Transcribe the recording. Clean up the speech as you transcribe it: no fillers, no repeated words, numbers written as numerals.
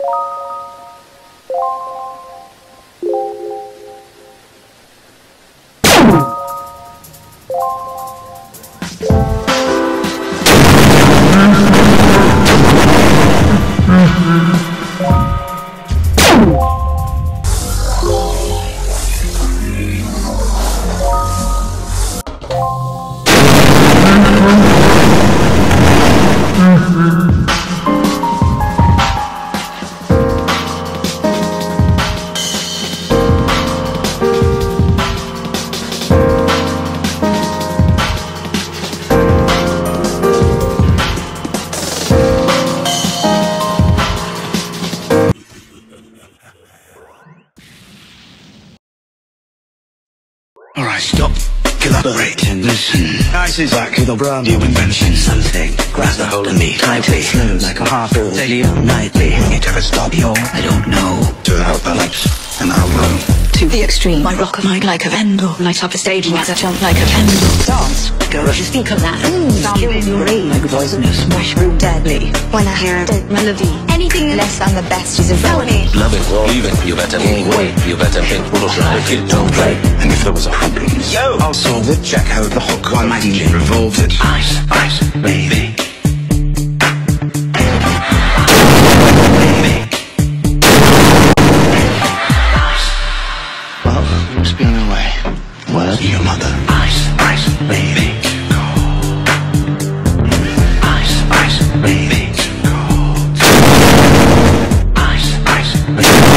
Alright, stop. Collaborate and listen. Ice is back with a brand new invention. Something grabs a hold of me tightly. Flows like a heartful daily or nightly. Will it ever stop you? I don't know. Turn out the lights and I'll run. To the extreme, I rock a mic like a vandal. Light up a stage as I jump like a candle. Dance, go rush, speak of that. Kill your brain like poisonous mushroom deadly. When I hear a dead melody, anything less than the best is a felony. Love it or leave it, you better walk away. You better think, if you don't play. And if there was a hook, yo, I'll solve it. Check out the hook while my DJ revolves it. Ice, ice, baby. Well, who's been away? Where's your mother? Ice, ice, baby. Ice, ice, baby. Ice, ice, baby.